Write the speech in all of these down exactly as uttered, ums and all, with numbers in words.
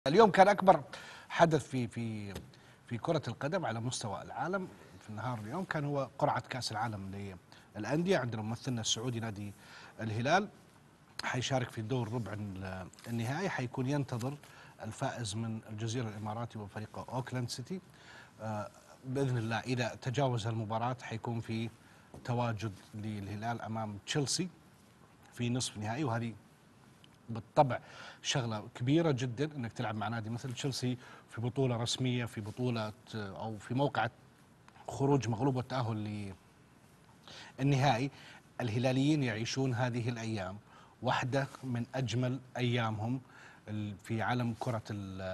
اليوم كان أكبر حدث في في في كرة القدم على مستوى العالم في النهار اليوم، كان هو قرعة كأس العالم للأندية. عندنا ممثلنا السعودي نادي الهلال حيشارك في دور ربع النهائي، حيكون ينتظر الفائز من الجزيرة الإماراتي وفريق أوكلاند سيتي. آه بإذن الله إذا تجاوز المباراة حيكون في تواجد للهلال أمام تشيلسي في نصف النهائي، وهذه بالطبع شغله كبيره جدا انك تلعب مع نادي مثل تشيلسي في بطوله رسميه، في بطوله او في موقع خروج مغلوب والتاهل للنهائي. الهلاليين يعيشون هذه الايام واحده من اجمل ايامهم في عالم كره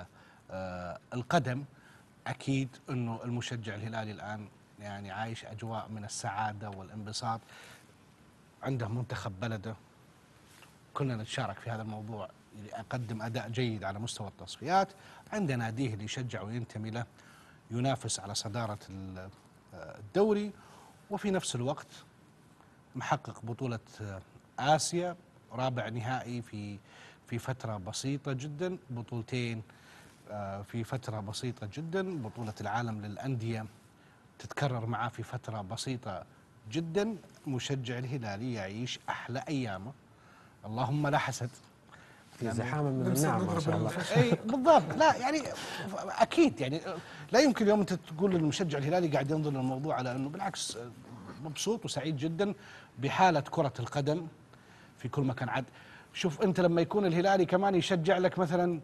القدم. اكيد انه المشجع الهلالي الان يعني عايش اجواء من السعاده والانبساط، عنده منتخب بلده، كلنا نتشارك في هذا الموضوع، يقدم أداء جيد على مستوى التصفيات، عنده ناديه اللي يشجع وينتمي له ينافس على صدارة الدوري، وفي نفس الوقت محقق بطولة آسيا، رابع نهائي في في فترة بسيطة جدا، بطولتين في فترة بسيطة جدا، بطولة العالم للأندية تتكرر معاه في فترة بسيطة جدا. مشجع الهلالي يعيش أحلى أيامه، اللهم لا حسد، في زحامه من النعم ما شاء الله. اي بالضبط. لا يعني اكيد يعني لا يمكن اليوم انت تقول للمشجع الهلالي قاعد ينظر للموضوع على انه بالعكس مبسوط وسعيد جدا بحاله كره القدم في كل مكان. عاد شوف انت لما يكون الهلالي كمان يشجع لك مثلا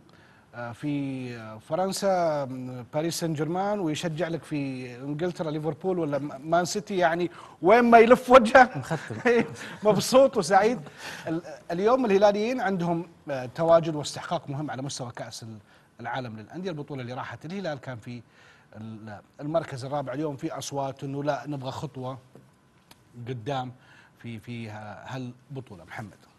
في فرنسا باريس سان جيرمان، ويشجع لك في انجلترا ليفربول ولا مان سيتي، يعني وين ما يلف وجهه مختم مبسوط وسعيد. اليوم الهلاليين عندهم تواجد واستحقاق مهم على مستوى كأس العالم للأندية. البطولة اللي راحت الهلال كان في المركز الرابع، اليوم في أصوات انه لا نبغى خطوة قدام في في هالبطولة. محمد.